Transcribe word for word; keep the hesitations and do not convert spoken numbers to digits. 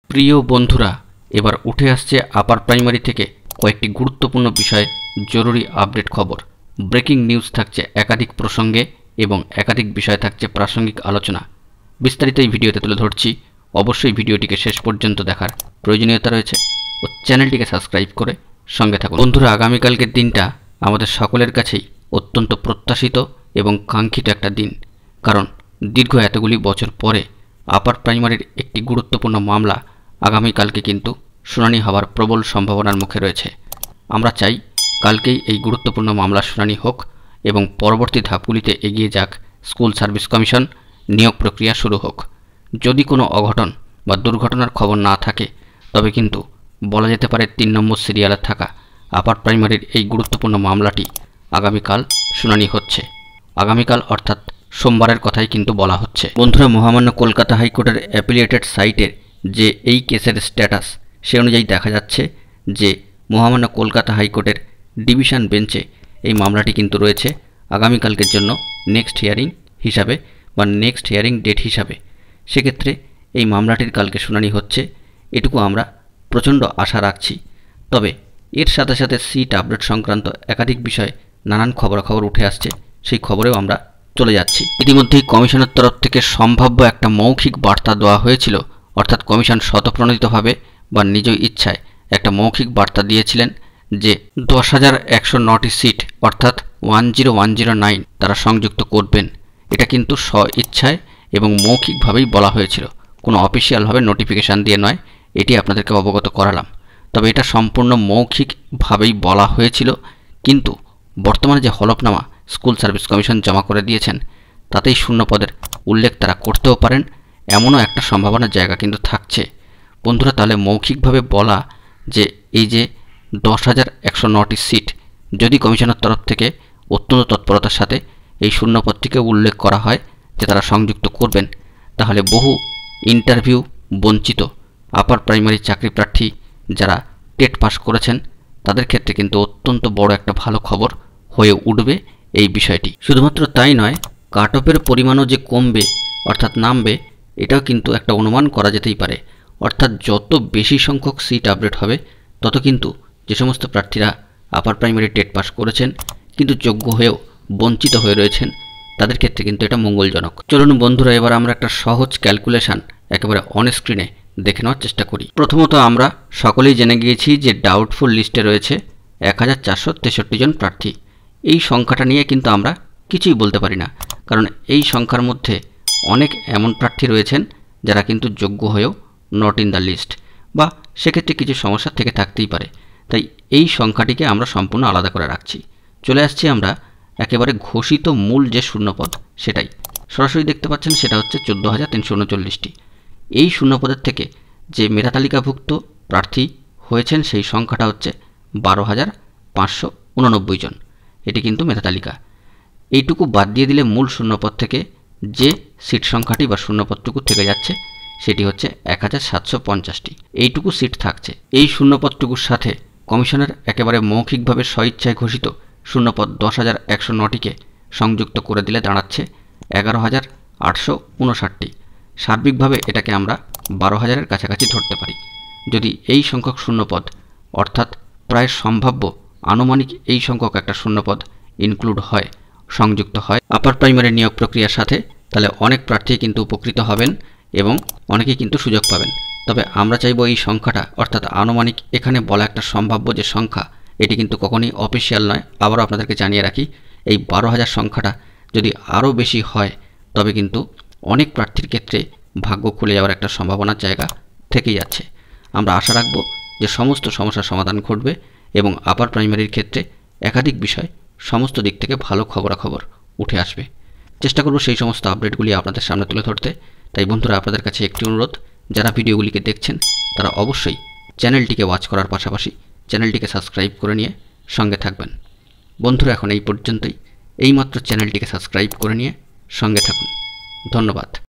প্রিয় বন্ধুরা, এবার উঠে আসছে আপার প্রাইমারি থেকে কয়েকটি গুরুত্বপূর্ণ বিষয়ে জরুরি আপডেট খবর। ব্রেকিং নিউজ থাকছে একাধিক প্রসঙ্গে এবং একাধিক বিষয় থাকছে প্রাসঙ্গিক আলোচনা। বিস্তারিত এই ভিডিওতে তুলে ধরছি। অবশ্যই ভিডিওটিকে শেষ পর্যন্ত দেখার প্রয়োজনীয়তা রয়েছে ও চ্যানেলটিকে সাবস্ক্রাইব করে সঙ্গে থাকুন। বন্ধুরা, আগামীকালকের দিনটা আমাদের সকলের কাছেই অত্যন্ত প্রত্যাশিত এবং কাঙ্ক্ষিত একটা দিন, কারণ দীর্ঘ এতগুলি বছর পরে আপার প্রাইমারির একটি গুরুত্বপূর্ণ মামলা আগামীকালকে কিন্তু শুনানি হওয়ার প্রবল সম্ভাবনার মুখে রয়েছে। আমরা চাই কালকেই এই গুরুত্বপূর্ণ মামলার শুনানি হোক এবং পরবর্তী ধাপগুলিতে এগিয়ে যাক স্কুল সার্ভিস কমিশন, নিয়োগ প্রক্রিয়া শুরু হোক। যদি কোনো অঘটন বা দুর্ঘটনার খবর না থাকে তবে কিন্তু বলা যেতে পারে তিন নম্বর সিরিয়ালে থাকা আপার প্রাইমারির এই গুরুত্বপূর্ণ মামলাটি আগামীকাল শুনানি হচ্ছে। আগামীকাল অর্থাৎ সোমবারের কথাই কিন্তু বলা হচ্ছে। বন্ধুরা, মহামান্য কলকাতা হাইকোর্টের অ্যাপিলিয়েটেড সাইটের যে এই কেসের স্ট্যাটাস, সে অনুযায়ী দেখা যাচ্ছে যে মহামান্য কলকাতা হাইকোর্টের ডিভিশন বেঞ্চে এই মামলাটি কিন্তু রয়েছে আগামীকালকের জন্য নেক্সট হিয়ারিং হিসাবে বা নেক্সট হিয়ারিং ডেট হিসাবে। সেক্ষেত্রে এই মামলাটির কালকে শুনানি হচ্ছে, এটুকু আমরা প্রচণ্ড আশা রাখছি। তবে এর সাথে সাথে সিট আপডেট সংক্রান্ত একাধিক বিষয়ে নানান খবরাখবর উঠে আসছে, সেই খবরেও আমরা চলে যাচ্ছি। ইতিমধ্যেই কমিশনের তরফ থেকে সম্ভাব্য একটা মৌখিক বার্তা দেওয়া হয়েছিল, অর্থাৎ কমিশন স্বতঃপ্রণোদিতভাবে বা নিজ ইচ্ছায় একটা মৌখিক বার্তা দিয়েছিলেন যে দশ হাজার একশো নটি সিট অর্থাৎ one zero one zero nine তারা সংযুক্ত করবেন। এটা কিন্তু স্ব ইচ্ছায় এবং মৌখিকভাবেই বলা হয়েছিল, কোনো অফিসিয়ালভাবে নোটিফিকেশান দিয়ে নয়। এটি আপনাদেরকে অবগত করালাম। তবে এটা সম্পূর্ণ মৌখিকভাবেই বলা হয়েছিল, কিন্তু বর্তমানে যে হলফনামা স্কুল সার্ভিস কমিশন জমা করে দিয়েছেন তাতেই শূন্য পদের উল্লেখ তারা করতেও পারেন, এমনও একটা সম্ভাবনার জায়গা কিন্তু থাকছে। বন্ধুরা, তাহলে মৌখিকভাবে বলা যে এই যে দশ হাজার একশো নটি সিট যদি কমিশনের তরফ থেকে অত্যন্ত তৎপরতার সাথে এই শূন্যপদটিকে উল্লেখ করা হয় যে তারা সংযুক্ত করবেন, তাহলে বহু ইন্টারভিউ বঞ্চিত আপার প্রাইমারি চাকরি প্রার্থী যারা টেট পাস করেছেন তাদের ক্ষেত্রে কিন্তু অত্যন্ত বড় একটা ভালো খবর হয়ে উঠবে এই বিষয়টি। শুধুমাত্র তাই নয়, কাট অফের পরিমাণও যে কমবে অর্থাৎ নামবে, এটাও কিন্তু একটা অনুমান করা যেতেই পারে। অর্থাৎ যত বেশি সংখ্যক সিট আপডেট হবে তত কিন্তু যে সমস্ত প্রার্থীরা আপার প্রাইমারি টেট পাস করেছেন কিন্তু যোগ্য হয়েও বঞ্চিত হয়ে রয়েছেন তাদের ক্ষেত্রে কিন্তু এটা মঙ্গলজনক। চলুন বন্ধুরা, এবার আমরা একটা সহজ ক্যালকুলেশন একেবারে অন স্ক্রিনে দেখে নেওয়ার চেষ্টা করি। প্রথমত আমরা সকলেই জেনে গিয়েছি যে ডাউটফুল লিস্টে রয়েছে এক হাজার চারশো তেষট্টি জন প্রার্থী। এই সংখ্যাটা নিয়ে কিন্তু আমরা কিছুই বলতে পারি না, কারণ এই সংখ্যার মধ্যে অনেক এমন প্রার্থী রয়েছেন যারা কিন্তু যোগ্য হয়েও নট ইন দ্য লিস্ট, বা সেক্ষেত্রে কিছু সমস্যা থেকে থাকতেই পারে। তাই এই সংখ্যাটিকে আমরা সম্পূর্ণ আলাদা করে রাখছি। চলে আসছি আমরা একেবারে ঘোষিত মূল যে শূন্যপদ সেটাই সরাসরি দেখতে পাচ্ছেন, সেটা হচ্ছে চোদ্দো হাজার তিনশো উনচল্লিশটি। এই শূন্যপদের থেকে যে মেধা তালিকাভুক্ত প্রার্থী হয়েছেন সেই সংখ্যাটা হচ্ছে বারো হাজার পাঁচশো উননব্বই জন। এটি কিন্তু মেধা তালিকা। এইটুকু বাদ দিয়ে দিলে মূল শূন্যপদ থেকে যে সিট সংখ্যাটি বা শূন্যপদটুকু থেকে যাচ্ছে সেটি হচ্ছে এক হাজার সাতশো পঞ্চাশটি। এইটুকু সিট থাকছে। এই শূন্যপদটুকুর সাথে কমিশনের একেবারে মৌখিকভাবে স্বইচ্ছায় ঘোষিত শূন্যপদ দশ হাজার একশো নটিকে সংযুক্ত করে দিলে দাঁড়াচ্ছে এগারো হাজার আটশো উনষাটটি। সার্বিকভাবে এটাকে আমরা বারো হাজারের কাছাকাছি ধরতে পারি। যদি এই সংখ্যক শূন্যপদ অর্থাৎ প্রায় সম্ভাব্য আনুমানিক এই সংখ্যক একটা শূন্যপদ ইনক্লুড হয়, সংযুক্ত হয় আপার প্রাইমারি নিয়োগ প্রক্রিয়ার সাথে, তাহলে অনেক প্রার্থী কিন্তু উপকৃত হবেন এবং অনেকেই কিন্তু সুযোগ পাবেন। তবে আমরা চাইব এই সংখ্যাটা অর্থাৎ আনুমানিক এখানে বলা একটা সম্ভাব্য যে সংখ্যা, এটি কিন্তু কখনই অফিসিয়াল নয়। আবারও আপনাদেরকে জানিয়ে রাখি, এই বারো হাজার সংখ্যাটা যদি আরও বেশি হয় তবে কিন্তু অনেক প্রার্থীর ক্ষেত্রে ভাগ্য খুলে যাওয়ার একটা সম্ভাবনার জায়গা থেকেই যাচ্ছে। আমরা আশা রাখব যে সমস্ত সমস্যার সমাধান ঘটবে এবং আপার প্রাইমারির ক্ষেত্রে একাধিক বিষয় সমস্ত দিক থেকে ভালো খবরাখবর উঠে আসবে। চেষ্টা করব সেই সমস্ত আপডেটগুলি আপনাদের সামনে তুলে ধরতে। তাই বন্ধুরা, আপনাদের কাছে একটি অনুরোধ, যারা ভিডিওগুলিকে দেখছেন তারা অবশ্যই চ্যানেলটিকে ওয়াচ করার পাশাপাশি চ্যানেলটিকে সাবস্ক্রাইব করে নিয়ে সঙ্গে থাকবেন। বন্ধুরা, এখন এই পর্যন্তই। এইমাত্র চ্যানেলটিকে সাবস্ক্রাইব করে নিয়ে সঙ্গে থাকুন। ধন্যবাদ।